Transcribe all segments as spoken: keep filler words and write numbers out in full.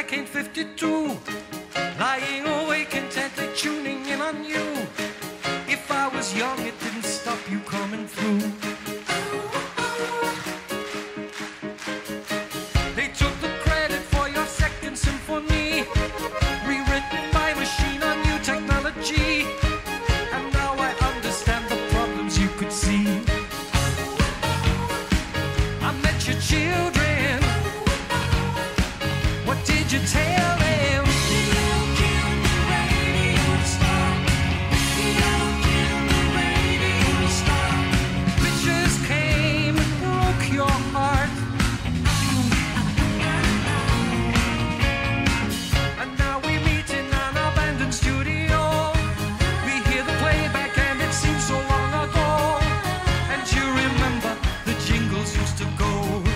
back in fifty-two, lying awake intently tuning in on you. If I was young, it didn't stop you coming through. They took the credit for your second symphony, rewritten by machine on new technology. And now I understand the problems you could see. I met your children. What did you tell them? Pictures came and broke your heart. And now we meet in an abandoned studio. We hear the playback and it seems so long ago. And you remember the jingles used to go.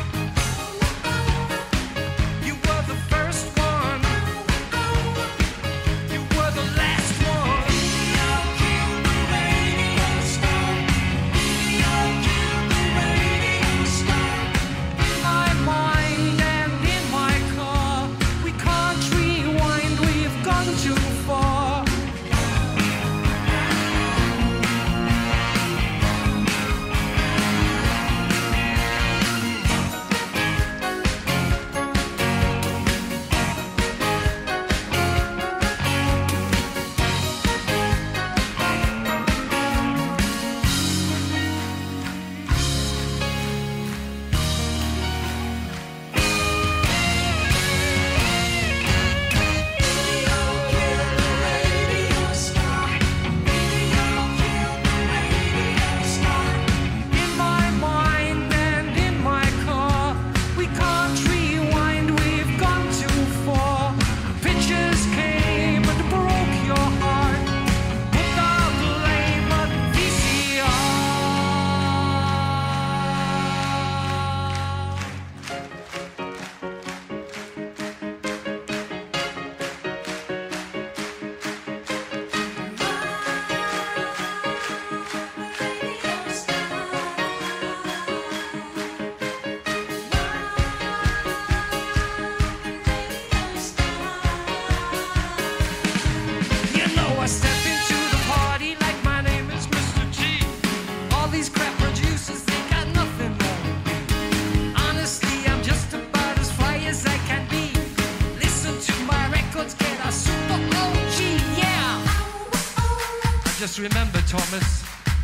Just remember, Thomas.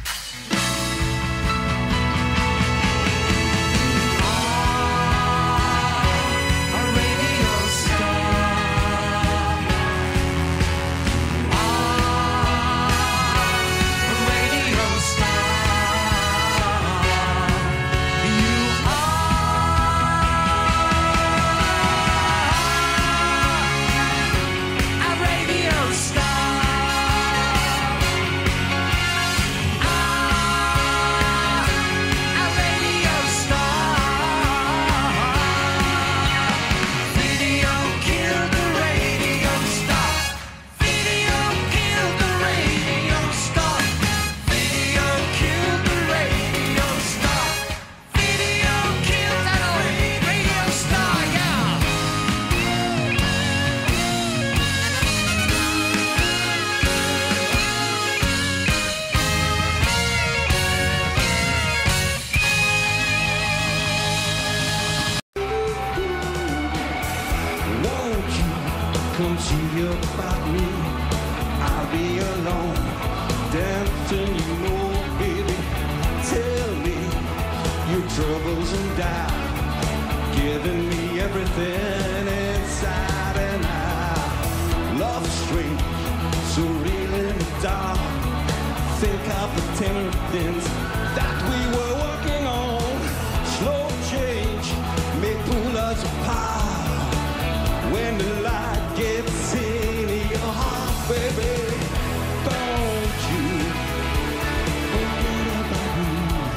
Come see about me, I'll be alone, dancing, you know, baby. Tell me your troubles and doubt, giving me everything inside and out. Love strange, so real in the dark. Think of the tender things that we were working on. Slow change may pull us apart. When the light gets in your heart, baby, don't you forget about me.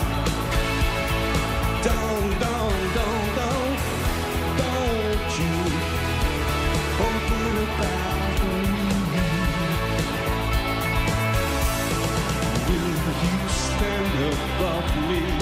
Don't, don't, don't, don't, don't you forget about me. Will you stand above me?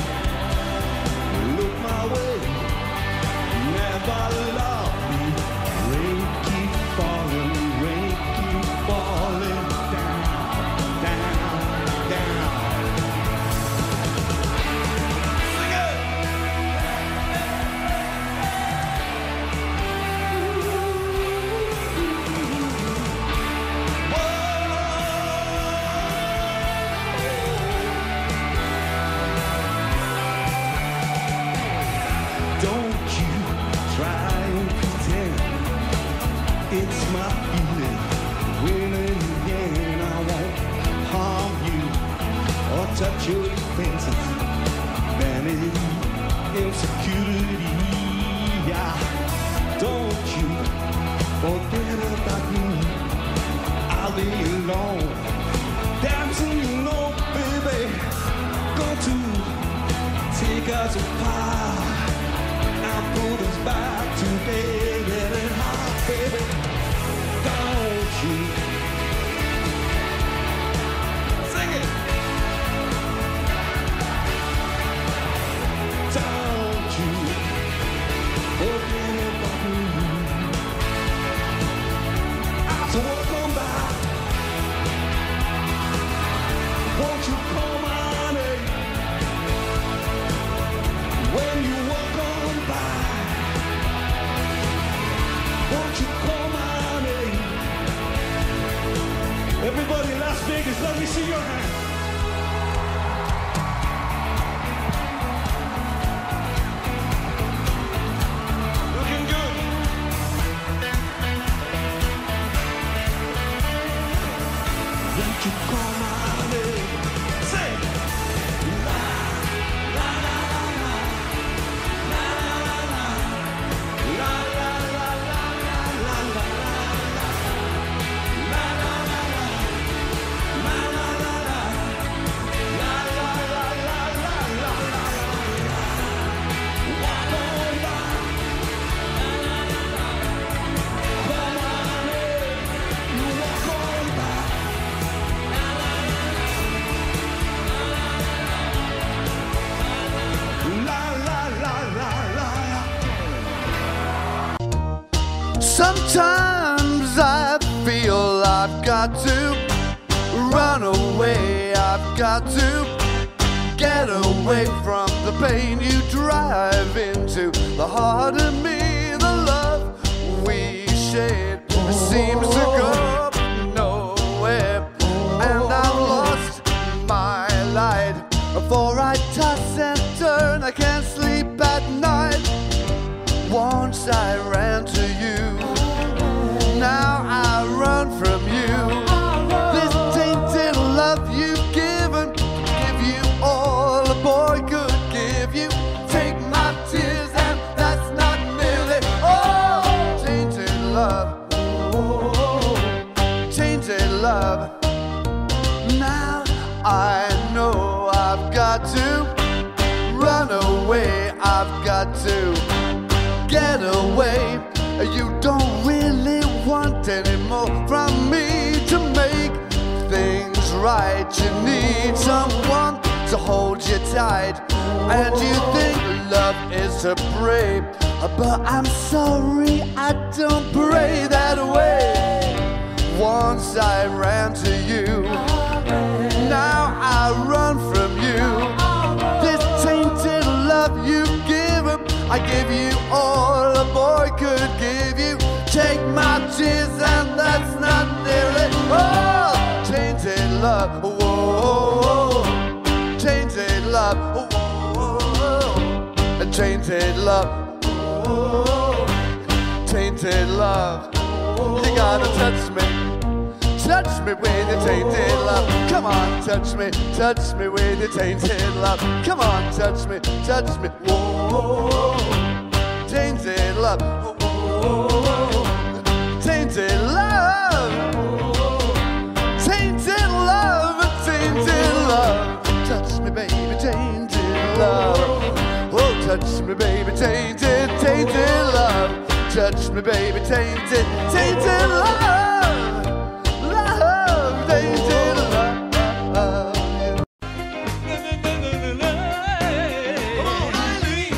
It's my feeling. When again I won't harm you or touch your defenses. Vanity, insecurity, yeah. Don't you forget about me. I'll be alone. Dancing, you know, baby, going to take us apart. I'll put us back together and hard, baby. Don't you sing it? Don't you forget about me? So welcome back. Won't you come on in? When you walk on by, won't you come on in? Everybody in Las Vegas, let me see your hand. Looking good. Won't you come on in? Say, la, la, la, la, la, la, la, la, la, la, la, la, la, la, la, la, Sometimes I feel I've got to run away, I've got to get away from the pain you drive into the heart of me. The love we shared seems to go nowhere, and I've lost my light. For I toss and turn, I can't sleep at night. Once I ran to you, now I run from you. This tainted love you've given, give you all a boy could give you. Take my tears and that's not nearly all. Tainted love, tainted love. Now I know I've got to run away, I've got to get away. You don't really want any more from me to make things right. You need someone to hold you tight, and you think love is to pray, but I'm sorry, I don't pray that way. Once I ran to you, now I run from you. This tainted love you've given, I give you all a boy could give you. Take my tears and that's not nearly all. Tainted love, whoa, tainted love, whoa, tainted love, whoa, tainted love. You gotta touch me, touch me with your tainted love. Come on, touch me, touch me with your tainted love. Come on, touch me, touch me, whoa, tainted love, whoa, tainted love, tainted love, tainted love. Touch me, baby, tainted love. Oh, touch me, baby, tainted, tainted love. Touch me, baby, tainted, tainted love, love, tainted love. Come on, Eileen.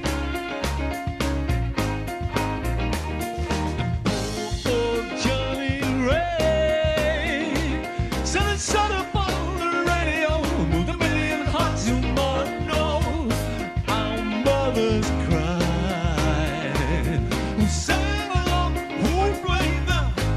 Oh, Johnny Ray, selling soda on the radio, moved a million hearts you might know. Our mothers cried, who sang along, who played the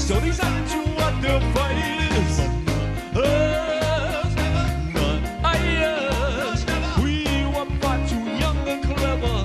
So these are the two what the fight is. Us, not us. We were far too young and clever.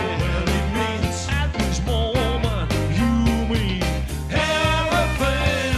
Everything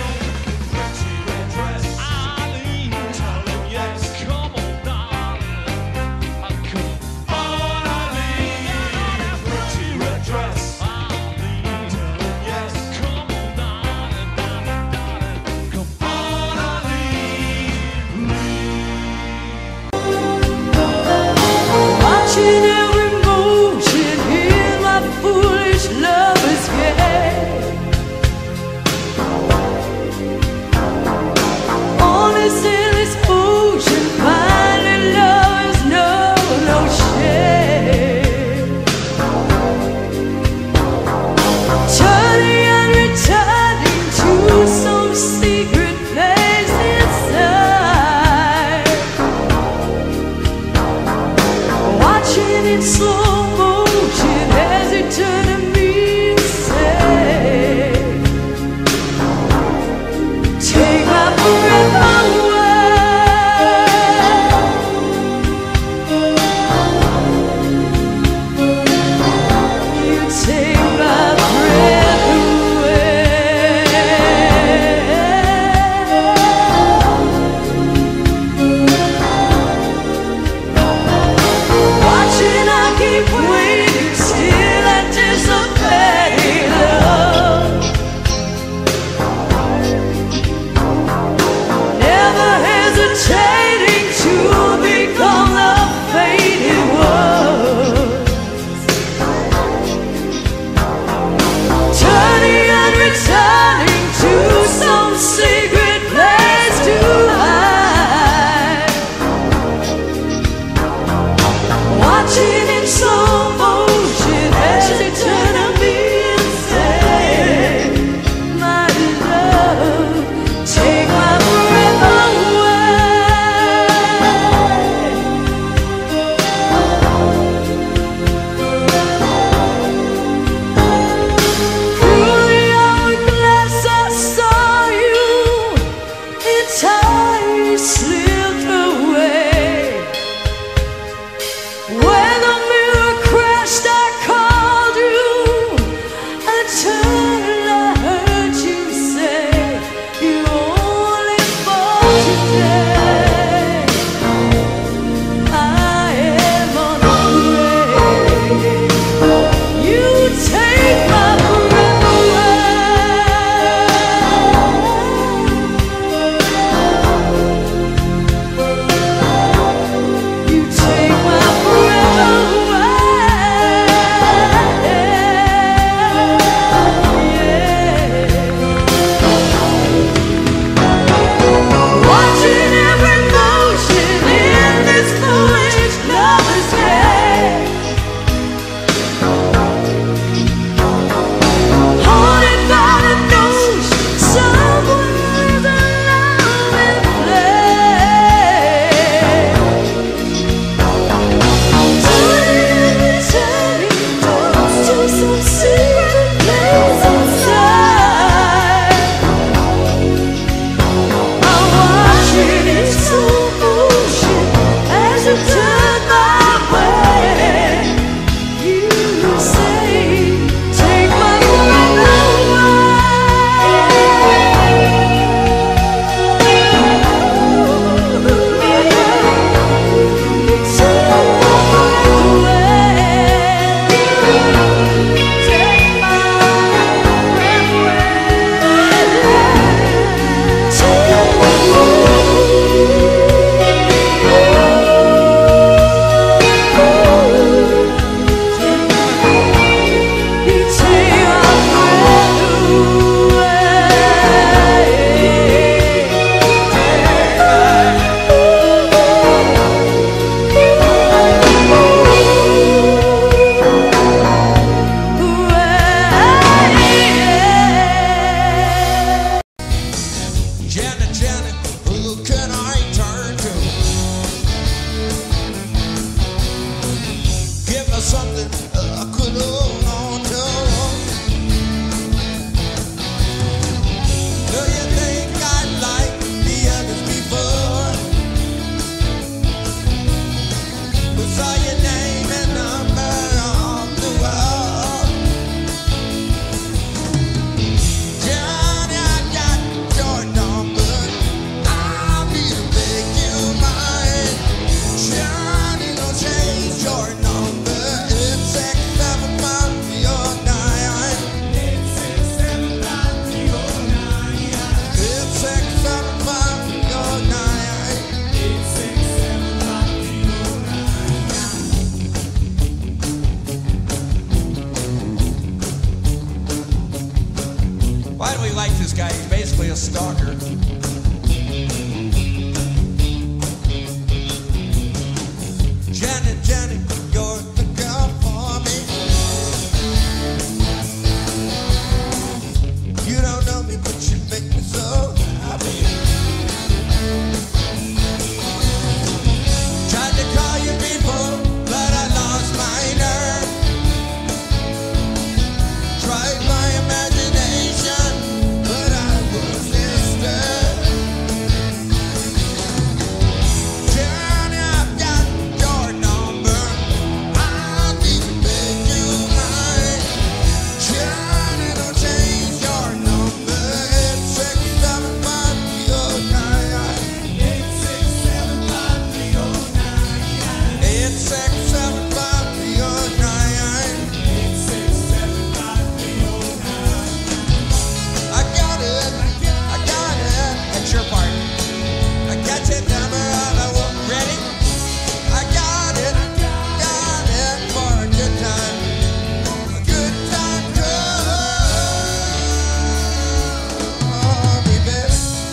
this guy. He's basically a stalker. Janet, Janet, you're the girl for me. You don't know me, but you make me so happy. Tried to call you before, but I lost my nerve. Tried my imagination, but I was disturbed. Johnny, I've got your number. I'll need to make you mine. Johnny, don't change your number. Eight six seven five three oh nine. Eight six seven five three oh nine. Eight six seven five three oh nine. Eight six seven five three oh nine. I got it, I got it. That's your part. I got your number on the wall. Ready? I got it, got it for a good time. A good time, good baby.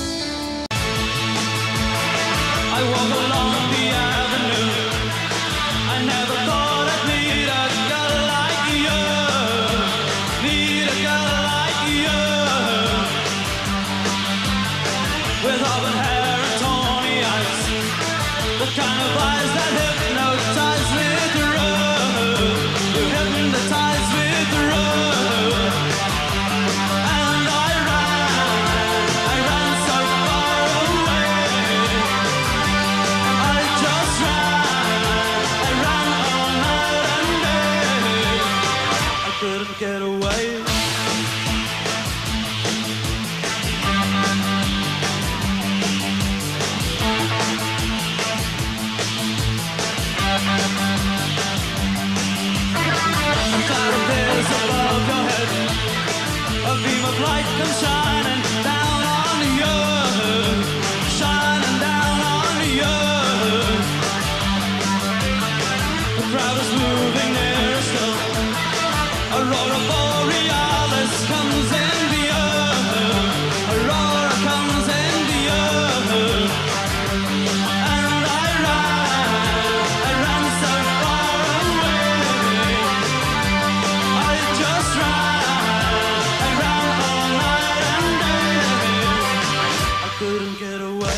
I walk along the avenue. I never thought I'd meet a girl like you. Meet a girl like you. With auburn hair and tawny eyes. The kind of eyes that hypnotize with through. You hypnotize with through. And I ran, I ran so far away. I just ran, I ran all night and day. I couldn't get away. A cloud appears above your head. A beam of light comes shining down on you. Shining down on you. The crowd is moving nearer still. Aurora borealis comes in view. Aurora comes in view. And I ran, I ran so far away. I just ran, I ran all night and day. I couldn't get away.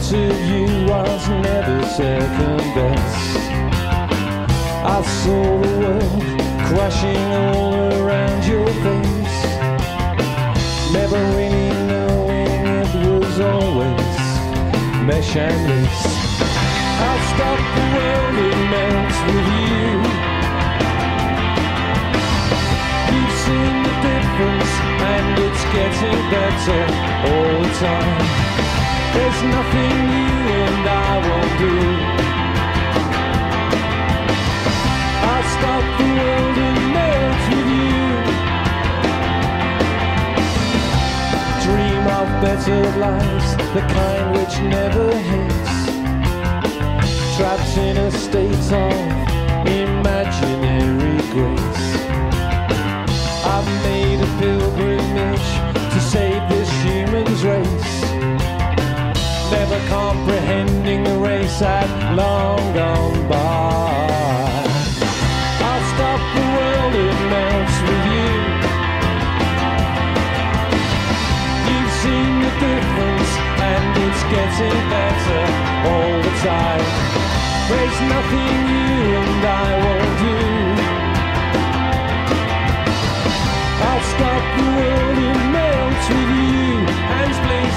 to you was never second best. I saw the world crashing all around your face, never really knowing it was always mesh and lace. I'll stop the world, it melts with you. You've seen the difference and it's getting better all the time. There's nothing you and I won't do. I'll stop the world and melt with you. Dream of better lives, the kind which never hits. Trapped in a state of imaginary grace. I've made a pilgrimage to save this human's race, never comprehending the race had long gone by. I'll stop the world, it melts with you. You've seen the difference and it's getting better all the time. There's nothing you and I won't do. I'll stop the world, it melts with you. Hands please.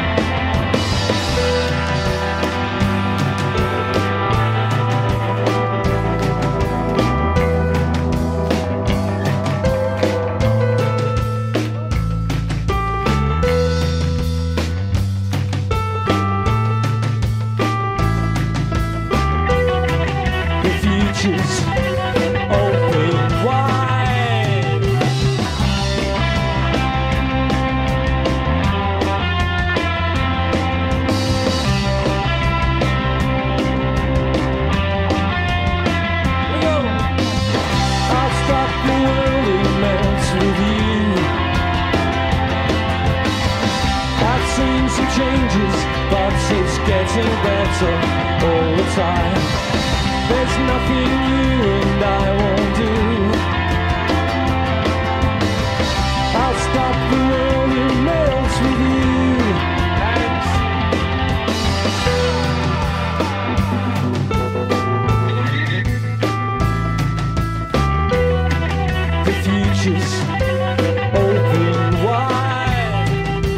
Getting better all the time. There's nothing you and I won't do. I'll stop the world, it melts with you. Thanks. The future's open wide.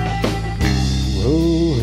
Ooh.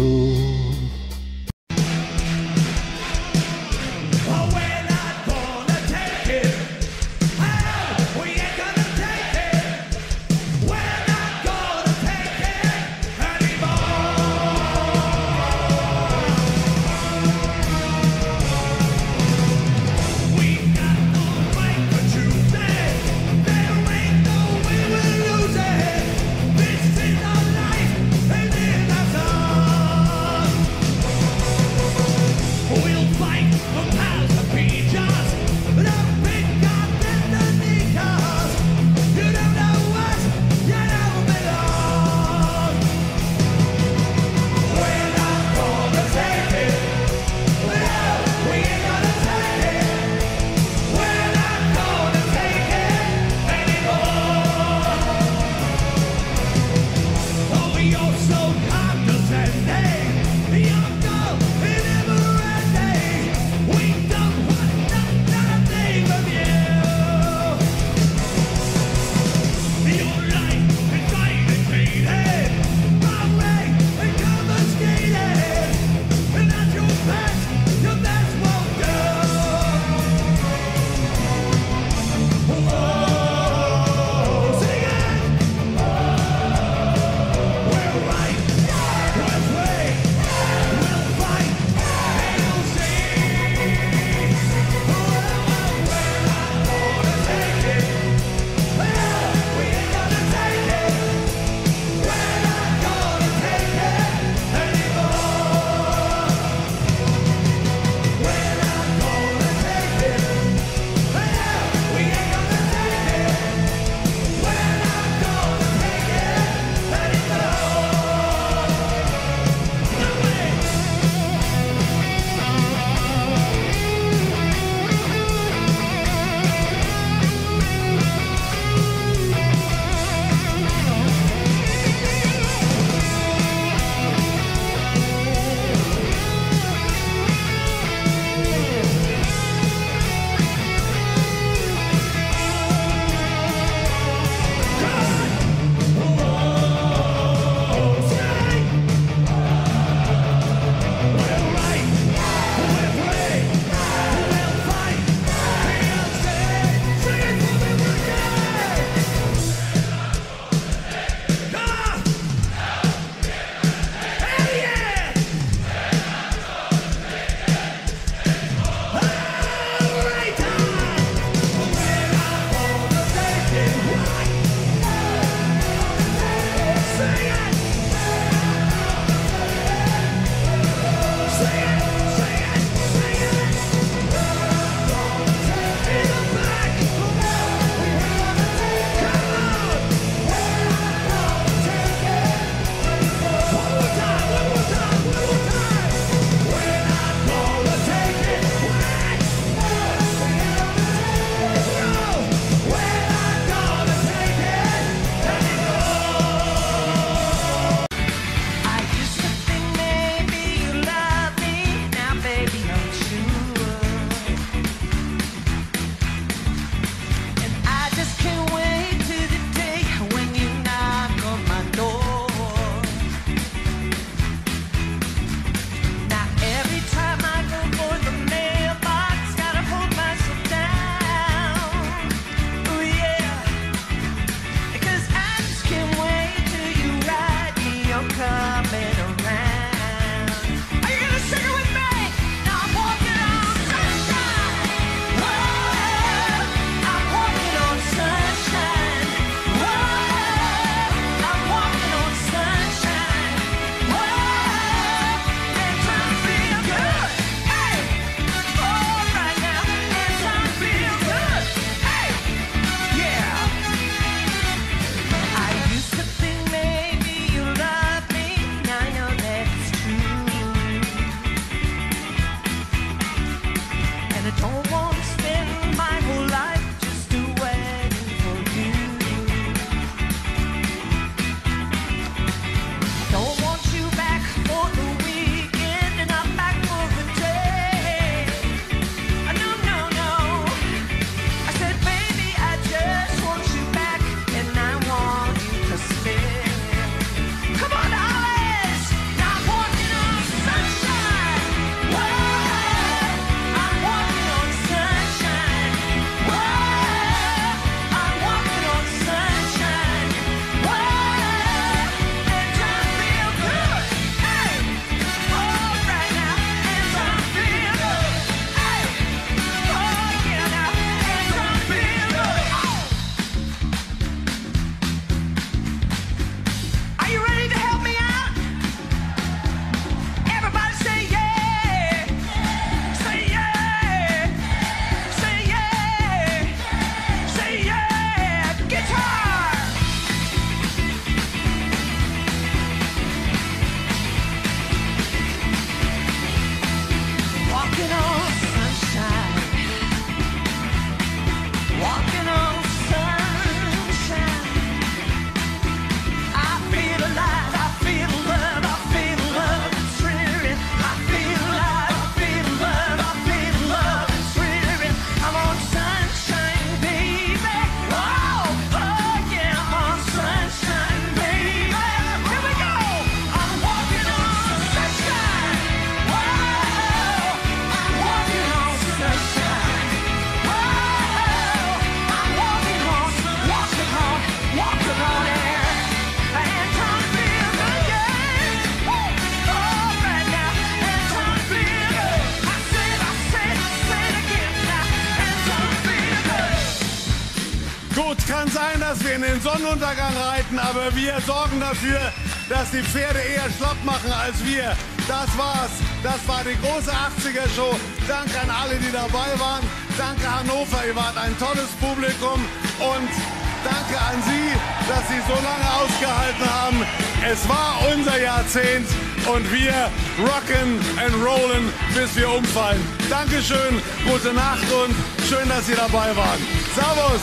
in den Sonnenuntergang reiten, aber wir sorgen dafür, dass die Pferde eher schlapp machen als wir. Das war's. Das war die große achtziger-Show. Danke an alle, die dabei waren. Danke Hannover, ihr wart ein tolles Publikum. Und danke an Sie, dass Sie so lange ausgehalten haben. Es war unser Jahrzehnt und wir rocken and rollen, bis wir umfallen. Dankeschön, gute Nacht und schön, dass Sie dabei waren. Servus!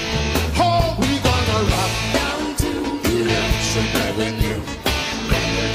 Avenue.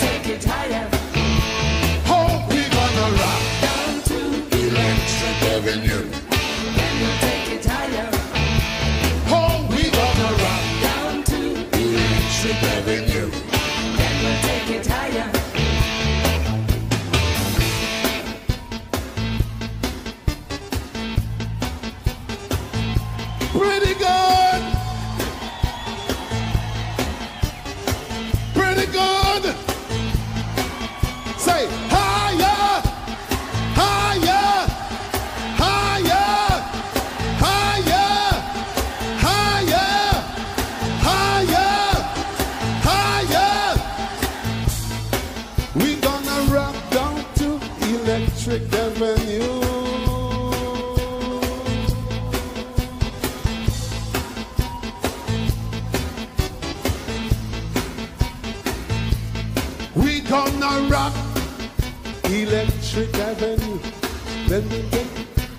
gonna rock Electric Avenue. Then we get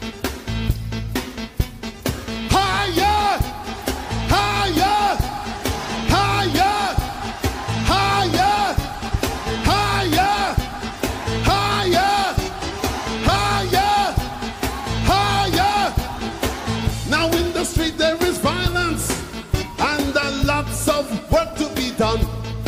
higher, higher, higher, higher, higher, higher, higher, higher. Now in the street there is violence and uh, lots of work to be done.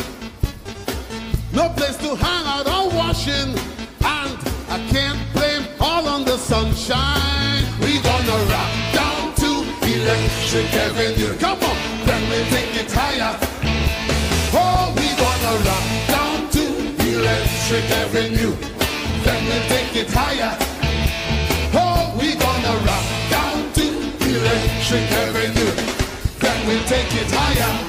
No place to hang out or washing, and I can't blame all on the sunshine. We gonna rock down to Electric Avenue. Come on, then we take it higher. Oh, we gonna rock down to Electric Avenue. Then we take it higher. Oh, we gonna rock down to Electric Avenue. Then we take it higher.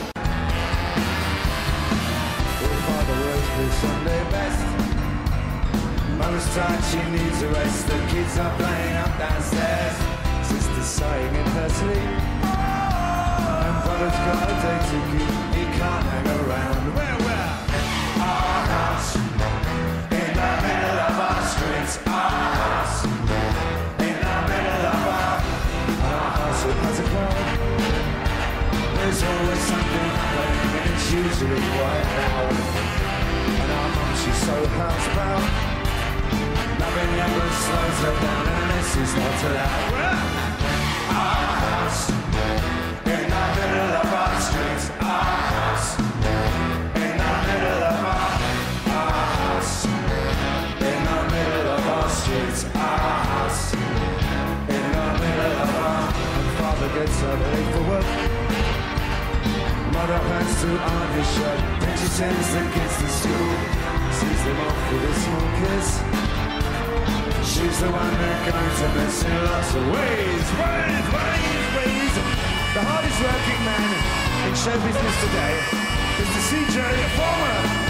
Sunday best. Mother's tired, she needs a rest. The kids are playing up downstairs. Sister's sighing in her sleep. And brother's got a day to keep. He can't hang around. Where, where? Our house in the middle of our streets. Our house in the middle of our our house. It has a crowd. There's always something happening, and it's usually quite loud. And our mum, she's so housebound. Nothing ever slows her down, and this is not allowed. Our house in the middle of our streets. Our house in the middle of our our house in the middle of our streets. Our house in the middle of our. And father gets up late for work. Mother pants to on his shirt. Then she sends the kids to school. Sees them off with a small kiss. She's the one that goes to miss in lots of ways. Ways, ways, ways. The hardest working man in show business today is the C J Former.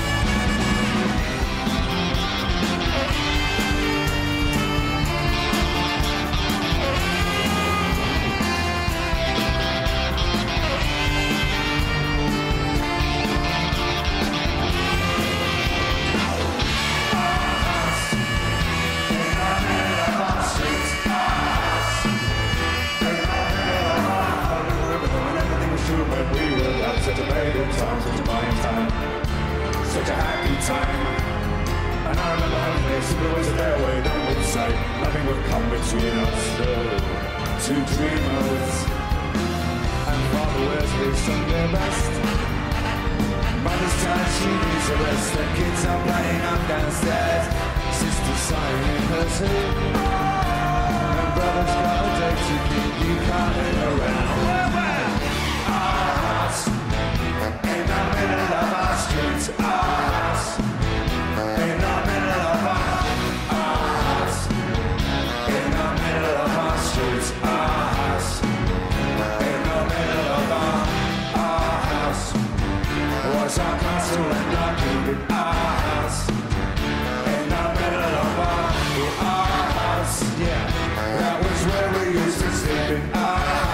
Time, such a fine time, such a happy time. And I remember home days, there was a fairway, no one would say nothing would come between us, the two dreamers. And father wears his Sunday best. Mother's tired, she needs a rest. The kids are playing up downstairs. Sister's sighing in her sleep. And brother's got a day to keep. You can't hang around. Our house in the middle of our streets. Our house in the middle of our our house in the middle of our streets. Our house in the middle of our our house was our castle and our kingdom. Our house in the middle of our our house. Yeah, that was where we used to sleep in. Our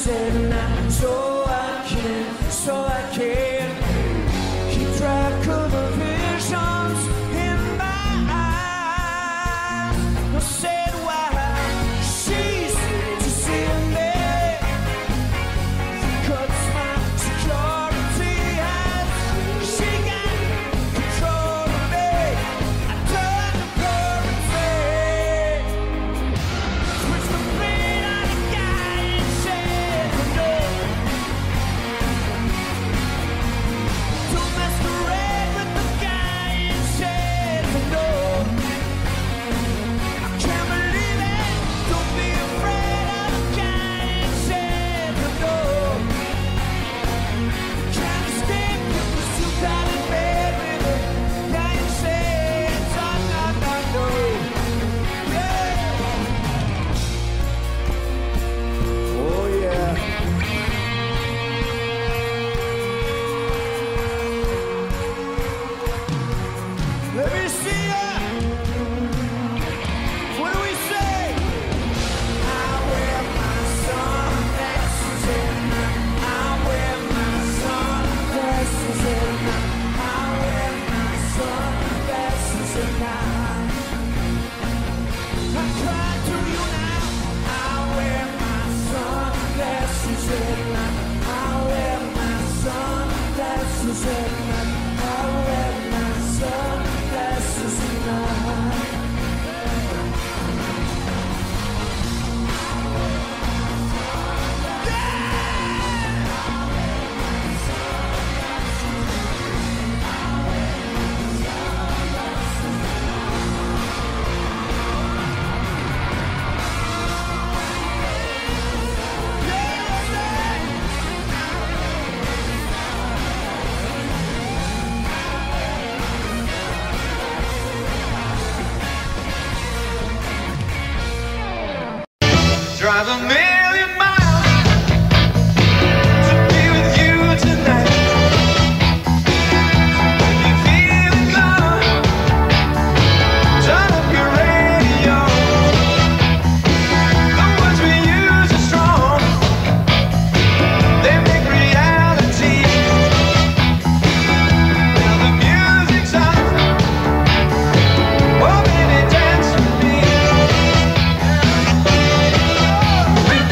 said, now so I can, so I can keep track of the visions in my eyes. I said, why she's to see me, cuts my security eyes. She got control of me. I turned the currency, switched the blade on the guy and said no. Don't masquerade with the guy and said no. I can't believe it. Don't be afraid of the guy and said no. Can't escape because you got in bed with the guy and said no, no, no, no. Yeah. Oh yeah. Let me see ya. What do we say? I wear my sunglasses at night. I wear my sunglasses at night. I wear my sunglasses at night. I cry to you now. I wear my sunglasses at night. I wear my sunglasses at night. I wear my sunglasses at night. Drive a million miles to be with you tonight. If you feel it love, turn up your radio. The words we use are strong, they make reality. Now the music's on, oh baby dance with me. We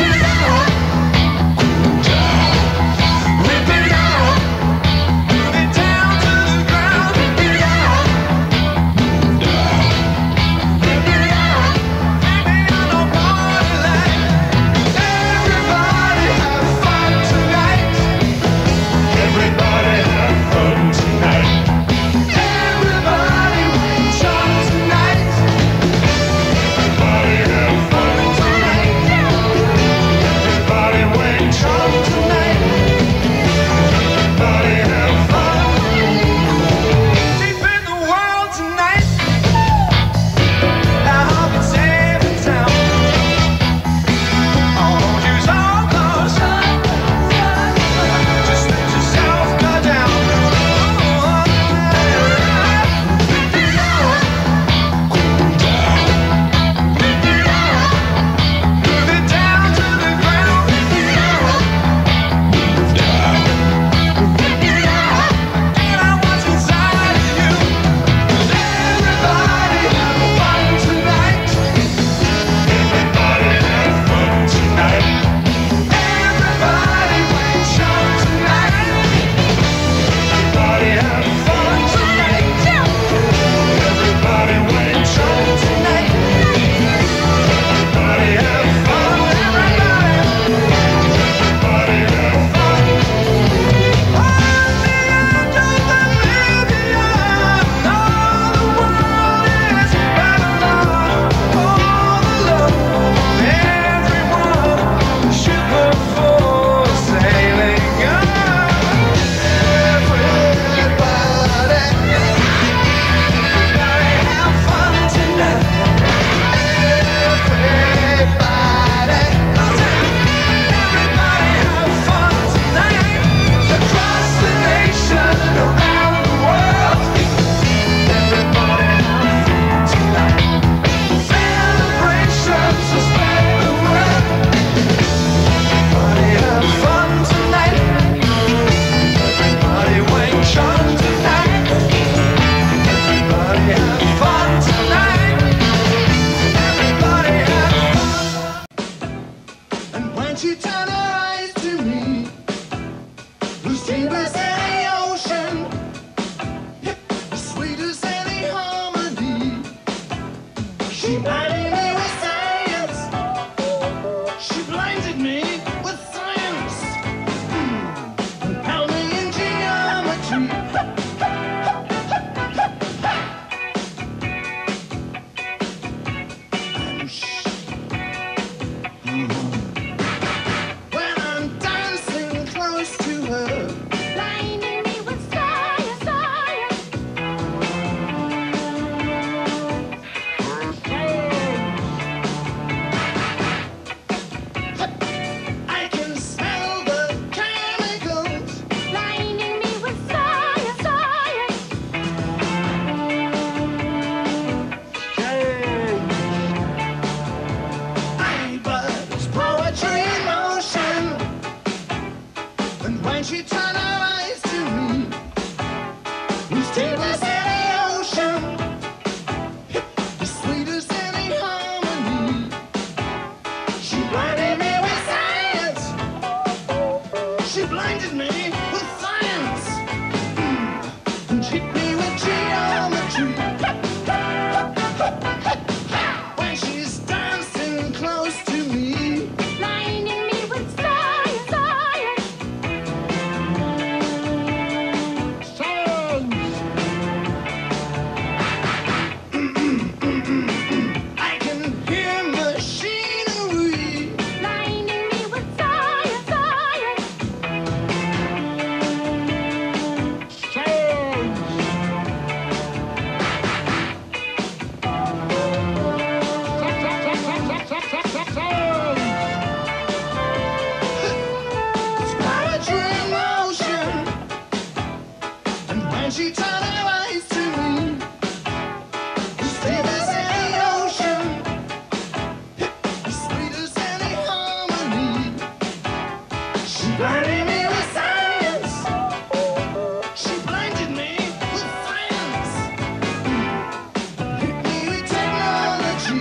she turned her eyes to me. As deep as any ocean, as sweet as any harmony. She blinded me with science. She blinded me with science. Hit me with technology.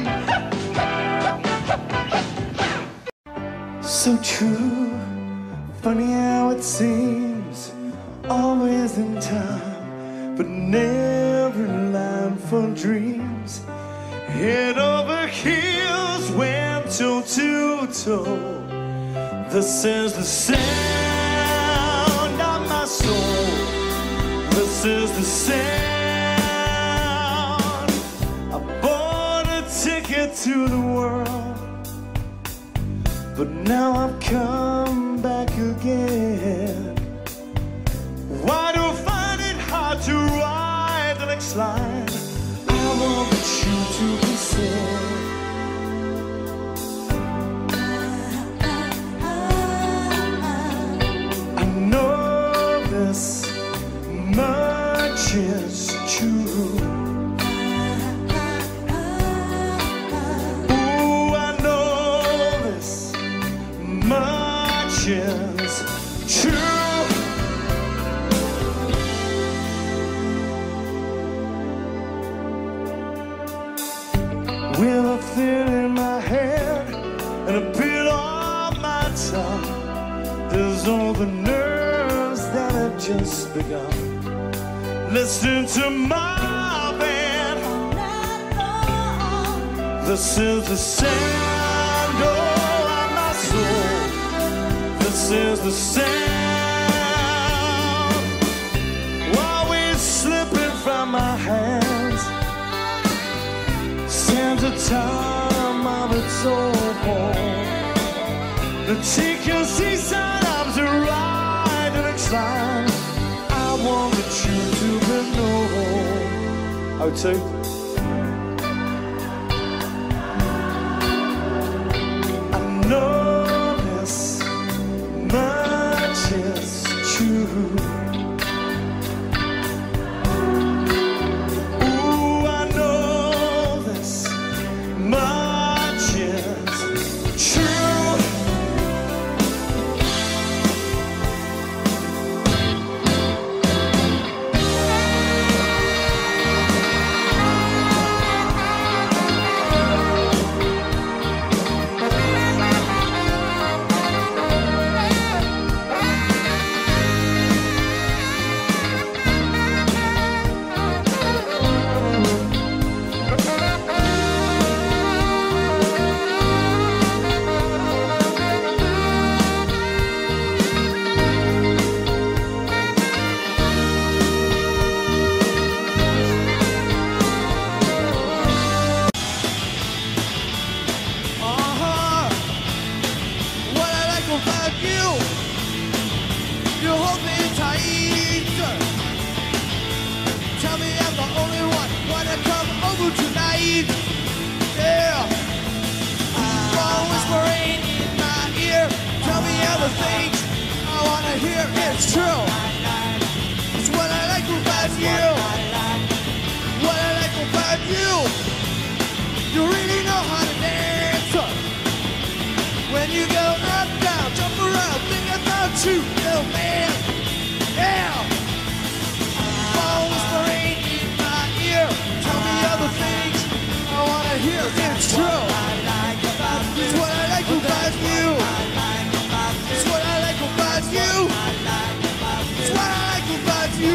So true, funny how it seems, always in time, but never in line for dreams. Head over heels, went toe to toe. This is the sound of my soul. This is the sound. I bought a ticket to the world, but now I've come back again. Why do I find it hard to write the next line? I want you to be said. I know this much is true. Ooh, I know this much is true. With a thing in my head and a bit on my tongue, there's all the nerves that have just begun. Listen to my band. This is the sound of my soul. This is the sound. Always slipping from my hands. Stands a time of its own. The take your seaside arms to ride the next line. I wanted you to be known. Oh, two. I know this much is true. Ooh, I know this much is true. Uh-huh. What I like about you, you hold me tight. Tell me I'm the only one, wanna come over tonight. Yeah. While whispering in my ear, tell me everything I wanna hear. It's true. It's what I like about you. What I like about you, you really know how to dance. When you go up, down, jump around, think about you, little man. Yeah. While whispering in my ear, tell me other things I wanna hear. It's true. It's what I like about you. It's what I like about you. It's what I like about you.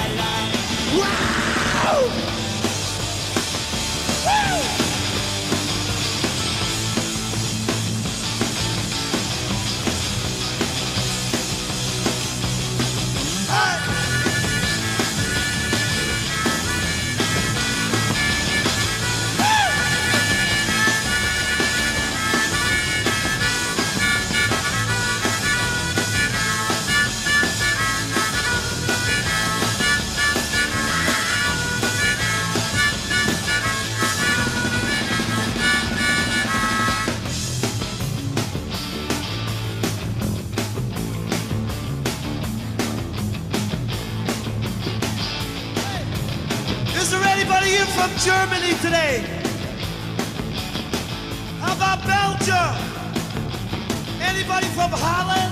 Wow! Woo! from Germany today? How about Belgium? Anybody from Holland?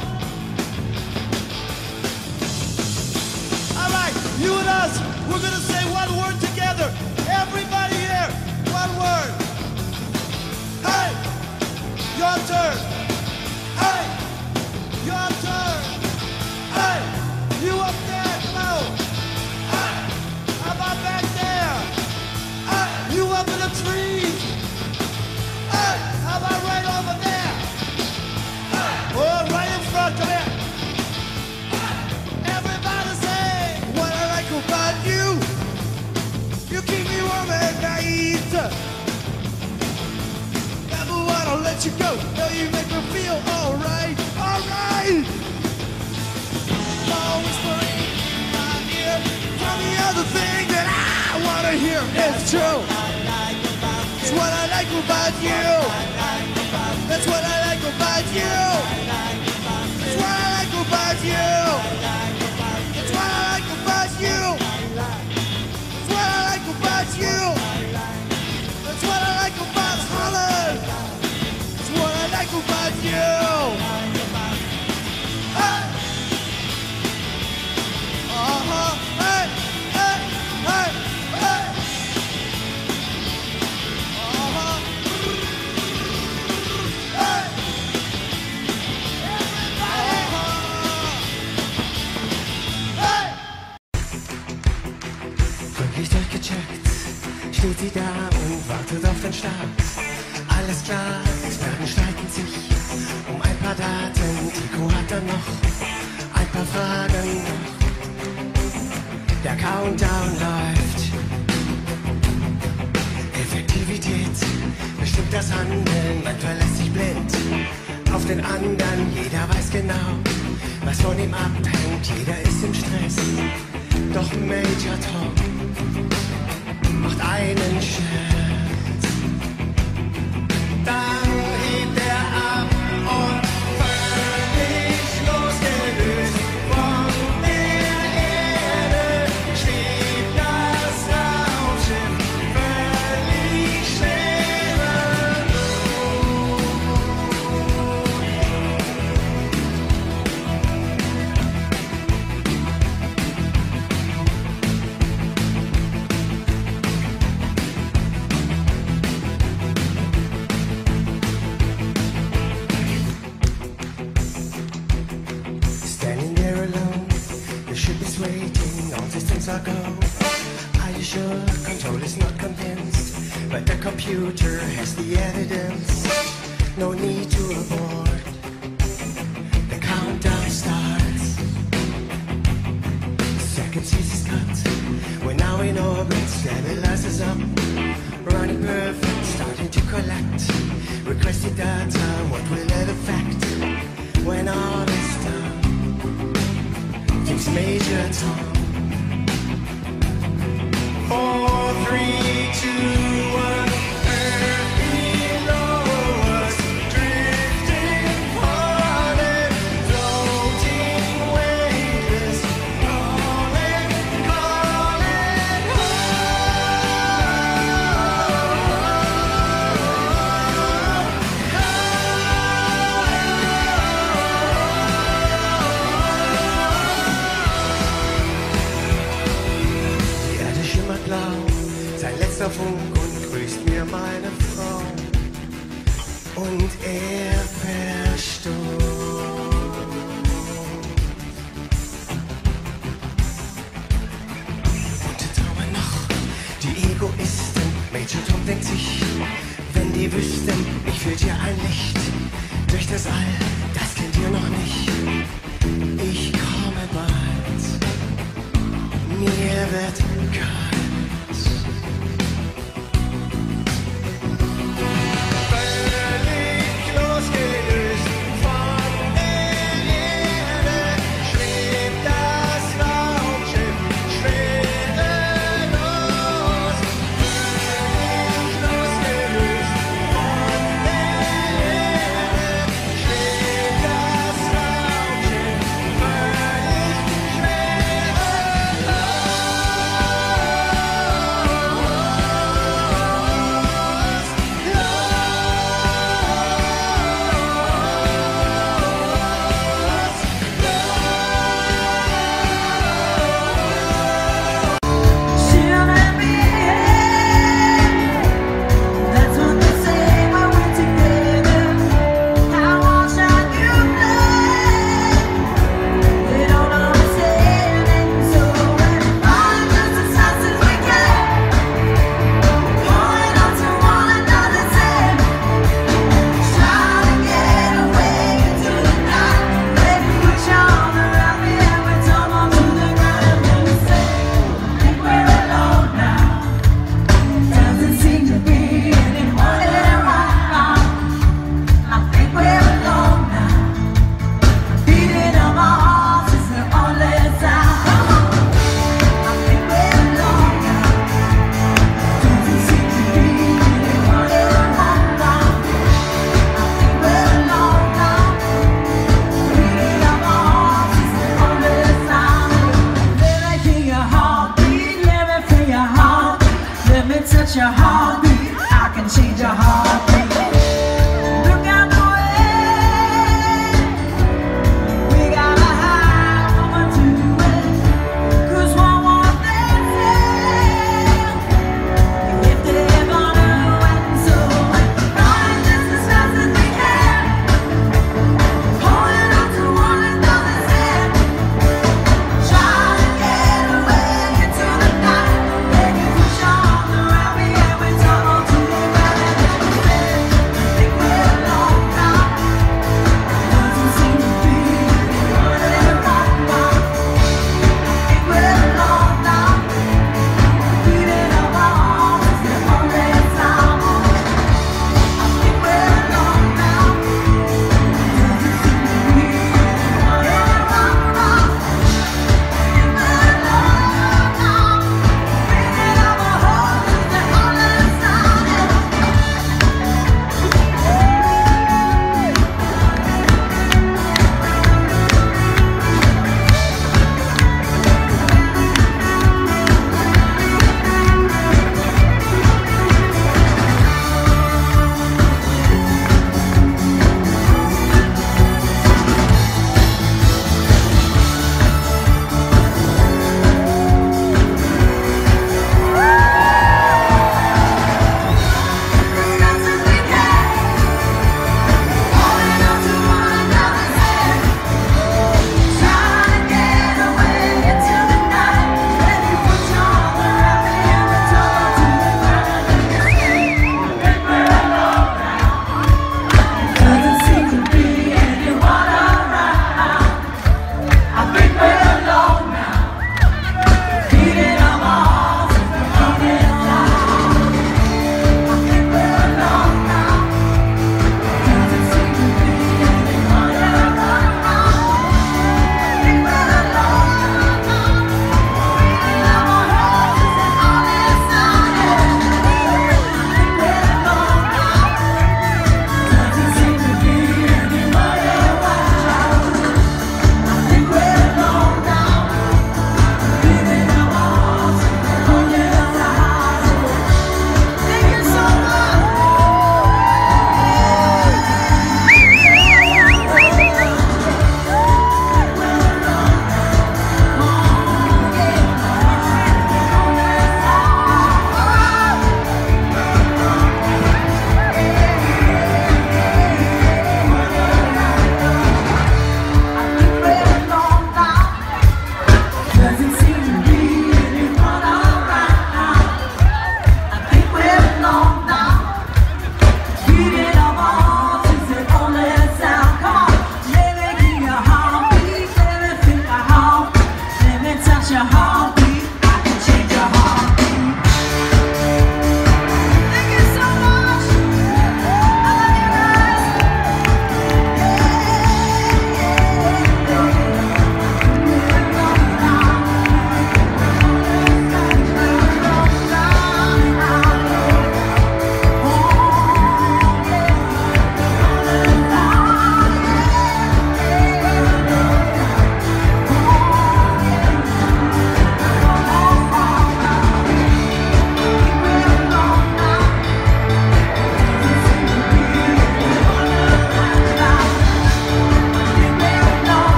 All right, you and us, we're gonna say one word together. Everybody here, one word. Hey, your turn. Hey, your turn. Hey, you up there, hello. Hey, how about back there? Hey, you up in the trees. Hey, how about right over there? Hey, oh, right in front, come here. Everybody say, what I like about you. You keep me warm at night. Never wanna let you go. No, you make me feel alright, alright. Always whispering in my ear. Tell me other thing that I wanna hear. It's true. It's what I like about you. That's what I like about you. It's what I like about you. It's what I like about you. It's what I like about you. That's what I like about Holland. It's what I like about you. Hey. Uh-huh. Hey. Hey. Hey. Hey. Uh-huh. Hey. Everybody. Uh-huh. Hey. Wirklich durchgecheckt, steht sie da und wartet auf den Start. Alles klar, Experten streiten sich um ein paar Daten. Tico hat dann noch ein paar Fragen. Der Countdown läuft. Effektivität bestimmt das Handeln. Man verlässt sich blind auf den anderen. Jeder weiß genau, was von ihm abhängt. Jeder ist im Stress. Doch Major Tom macht einen Schritt. Dann hebt er ab und völlig losgelöst von der Erde schwebt das Raumschiff völlig schwerelos. Standing there alone, the ship is waiting, all systems are go. Are you sure? Control is not convinced, but the computer has the evidence. No need to abort. The countdown starts. Second seas is cut. We're now in orbit, stabilizers up. Running perfect, starting to collect. Requested data, what will it affect? When all is done, thinks Major Tom. Four, three, two, one. Earth below us, drifting falling, floating weightless, calling, calling Die Erde schimmert blau, sein letzter Funk und grüßt mir meine Frau. Und er verstummt. Und der Traum noch, die Egoisten. Major Tom denkt sich, wenn die wüssten, ich führt hier ein Licht durch das All, das kennt ihr noch nicht. Ich komme bald, mir wird kalt. Völlig losgelöst von der Erde schwebt das Raumschiff schwerelos. Völlig losgelöst von der Erde schwebt das Raumschiff völlig schwerelos.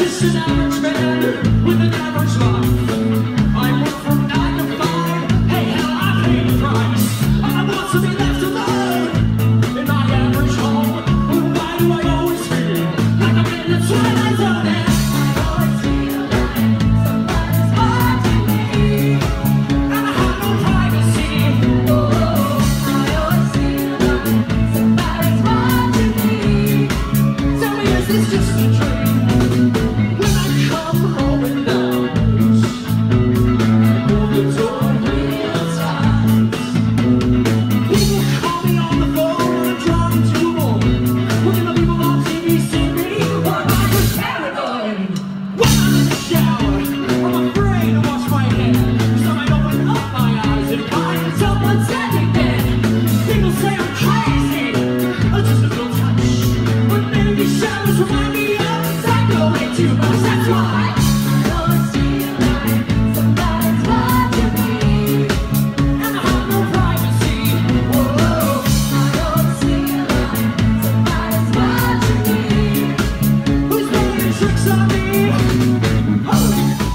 just an average man with an average life. I work from nine to five. Hey, hell, I pay the price. I want to be left alone in my average home. Why do I always feel like I'm in the twilight zone? I always feel like somebody's watching me, and I have no privacy. Oh, I always feel like somebody's watching me. Tell me, is this just a dream? When I come home at night, I open the door real tight. People call me on the phone when I'm driving too long. When the people on T V see me, or am I just paranoid? When I'm in the shower, I'm afraid to wash my hair, so I open up my eyes and find someone standing there. People say I'm crazy, or just a little touch, but maybe these showers remind me of psycho way too much. That's why I always feel like somebody's watching me, and I have no privacy. Whoa, I always feel like somebody's watching me. Who's playing tricks on me? Oh,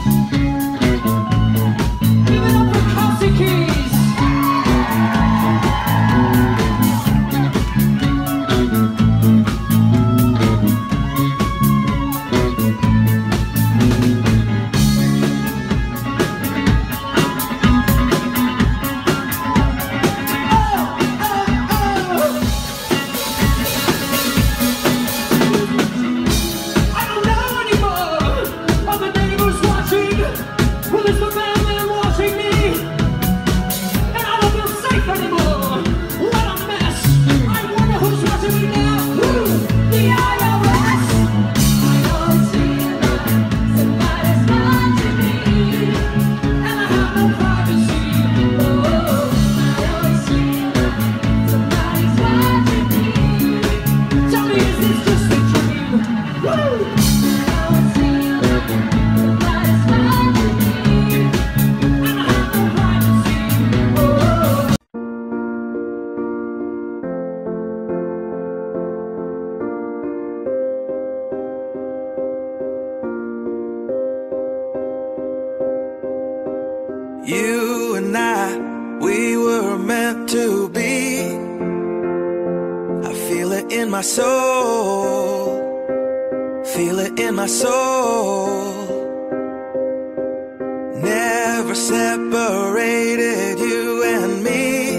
give it up for Kelsey Keys. I don't know anymore. Are the neighbors watching? Well, is the mailman watching me? And I don't feel safe anymore. What a mess. I wonder who's watching me now. Who? The I R S? I always feel like somebody's watching me, and I have no privacy. Oh, I always feel like somebody's watching me. Tell me, is this just a dream? Woo! I always feel like somebody's watching me, and I have no privacy. Oh. You and I, we were meant to be. I feel it in my soul. Feel it in my soul. Never separated, you and me.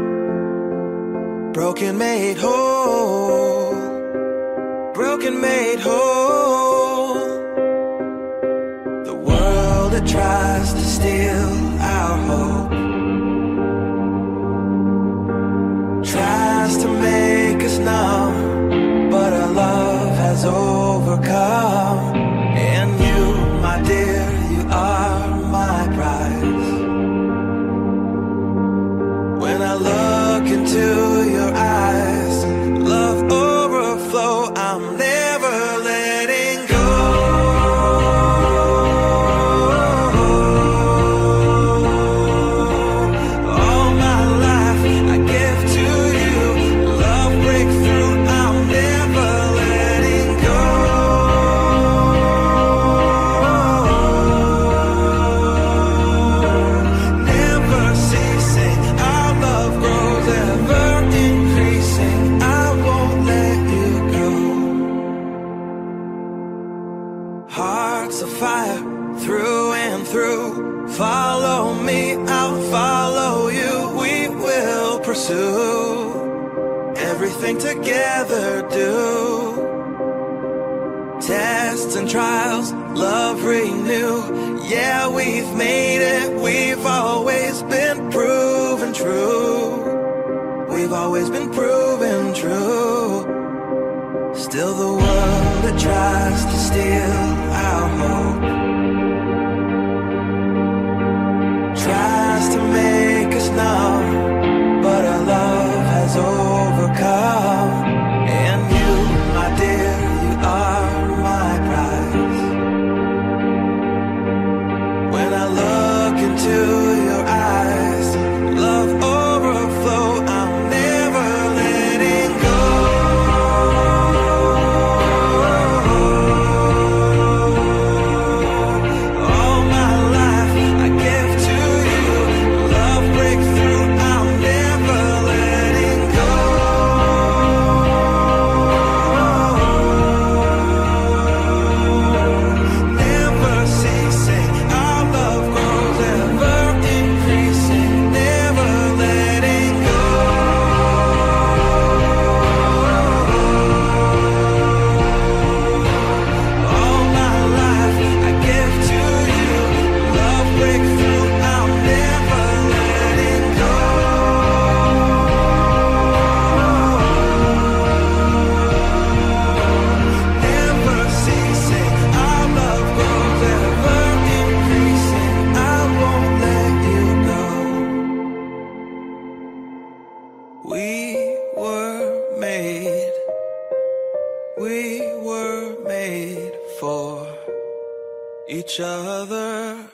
Broken made whole. Broken made whole. The world that tries to steal our hope tries to make us numb, but our love has overcome. And you, my dear, you are my prize. When I look into your eyes, love overflow, I'm never letting go. All my life I give to you. Love breakthrough, I'm never letting go. Never ceasing, our love grows, ever increasing. I won't let you go. Hearts of fire through and through. Follow me, I'll follow you. We will pursue everything together. Do tests and trials, love renew. Yeah, we've made it. We've always been proven true. We've always been proven true. Still the world that tries to steal our hope tries to make us numb, but our love has overcome. And you, my dear, you are my prize. When I look into your eyes, love overflow, I'm never letting go. made. We were made for each other.